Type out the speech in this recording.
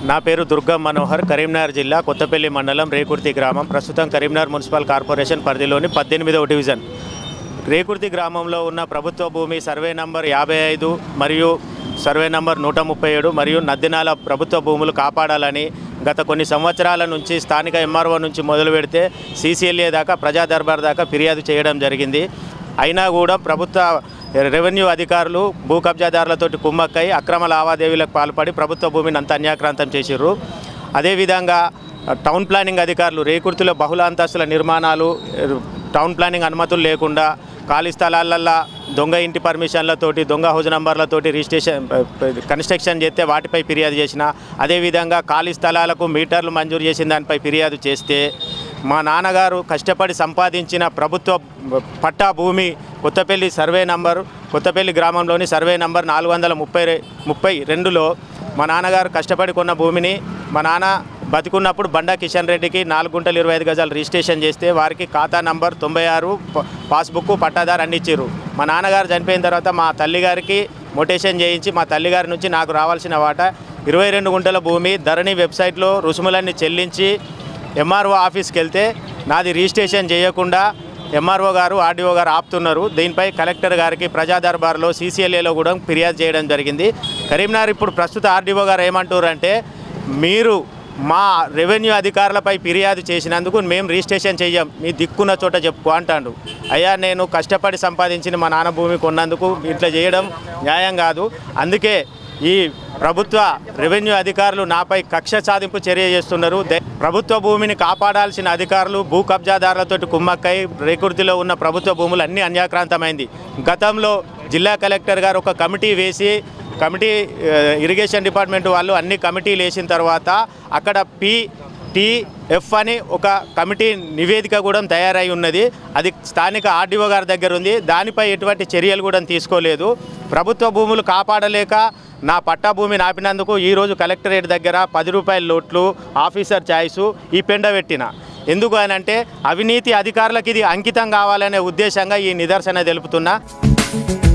నా పేరు దుర్గా మనోహర్, కరీంనగర్ జిల్లా కొత్తపల్లి మండలం రేకుర్తి గ్రామం. ప్రస్తుతం కరీంనగర్ మున్సిపల్ కార్పొరేషన్ పరిధిలోని 18వ డివిజన్ రేకుర్తి గ్రామంలో ఉన్న ప్రభుత్వ భూమి సర్వే నంబర్ 55 మరియు సర్వే నంబర్ 137 మరియు నద్దినాల ప్రభుత్వ భూములు కాపాడాలని గత కొన్ని సంవత్సరాల నుంచి స్థానిక ఎంఆర్ఓ నుంచి మొదలు పెడితే సీసీఎల్ఏ దాకా ప్రజా దర్బార్ దాకా ఫిర్యాదు చేయడం జరిగింది. అయినా కూడా ప్రభుత్వ రెవెన్యూ అధికారులు భూ కబ్జాదారులతోటి కుమ్మక్కై అక్రమ లావాదేవీలకు పాల్పడి ప్రభుత్వ భూమిని అంతా అన్యాక్రాంతం చేసిర్రు. అదేవిధంగా టౌన్ ప్లానింగ్ అధికారులు రేకుర్తిలో బహుళ అంతస్తుల నిర్మాణాలు టౌన్ ప్లానింగ్ అనుమతులు లేకుండా ఖాళీ స్థలాలల్లో దొంగ ఇంటి పర్మిషన్లతోటి దొంగ హౌస్ నంబర్లతోటి రిజిస్ట్రేషన్ కన్స్ట్రక్షన్ చేస్తే వాటిపై ఫిర్యాదు చేసిన, అదేవిధంగా ఖాళీ స్థలాలకు మీటర్లు మంజూరు చేసిన దానిపై ఫిర్యాదు చేస్తే మా నాన్నగారు కష్టపడి సంపాదించిన ప్రభుత్వ పట్టా భూమి కొత్తపల్లి గ్రామంలోని సర్వే నంబర్ 432లో మా నాన్నగారు కష్టపడి కొన్న భూమిని మా నాన్న బతికున్నప్పుడు బండా కిషన్ రెడ్డికి 4 గుంటలు 25 గజాలు రిజిస్ట్రేషన్ చేస్తే వారికి ఖాతా నంబర్ 96 పాస్బుక్ పట్టాదారు అన్ని ఇచ్చారు. మా నాన్నగారు చనిపోయిన తర్వాత మా తల్లిగారికి మొటేషన్ చేయించి మా తల్లిగారి నుంచి నాకు రావాల్సిన వాటా 22 గుంటల భూమి ధరణి వెబ్సైట్లో రుసుములన్నీ చెల్లించి ఎంఆర్ఓ ఆఫీస్కి వెళ్తే నాది రిజిస్ట్రేషన్ చేయకుండా ఎంఆర్ఓ గారు ఆర్డీఓ గారు ఆపుతున్నారు. దీనిపై కలెక్టర్ గారికి ప్రజా దర్బార్లో సీసీఎల్ఏలో కూడా ఫిర్యాదు చేయడం జరిగింది. కరీంనగర్ ఇప్పుడు ప్రస్తుత ఆర్డీఓ గారు ఏమంటారంటే, మీరు మా రెవెన్యూ అధికారులపై ఫిర్యాదు చేసినందుకు మేము రిజిస్ట్రేషన్ చెయ్యం, మీ దిక్కున్న చోట చెప్పుకో అంటాడు. అయ్యా, నేను కష్టపడి సంపాదించిన మా నాన్న భూమి కొన్నందుకు ఇట్లా చేయడం న్యాయం కాదు. అందుకే ఈ ప్రభుత్వ రెవెన్యూ అధికారులు నాపై కక్ష సాధింపు చర్య చేస్తున్నారు. ప్రభుత్వ భూమిని కాపాడాల్సిన అధికారులు భూ కబ్జాదారులతోటి కుమ్మక్కై రేకుర్తిలో ఉన్న ప్రభుత్వ భూములు అన్నీ అన్యాక్రాంతమైంది. గతంలో జిల్లా కలెక్టర్ గారు ఒక కమిటీ వేసి ఇరిగేషన్ డిపార్ట్మెంట్ వాళ్ళు అన్ని కమిటీలు వేసిన తర్వాత అక్కడ PTF అని ఒక కమిటీ నివేదిక కూడా తయారై ఉన్నది. అది స్థానిక ఆర్డీఓ గారి దగ్గర ఉంది. దానిపై ఎటువంటి చర్యలు కూడా తీసుకోలేదు. ప్రభుత్వ భూములు కాపాడలేక నా పట్టా భూమిని ఆపినందుకు ఈరోజు కలెక్టరేట్ దగ్గర 10 రూపాయల నోట్లు, ఆఫీసర్ ఛాయిసు ఈ పెండ పెట్టిన. ఎందుకు అని అంటే అవినీతి అధికారులకు ఇది అంకితం కావాలనే ఉద్దేశంగా ఈ నిదర్శన తెలుపుతున్నా.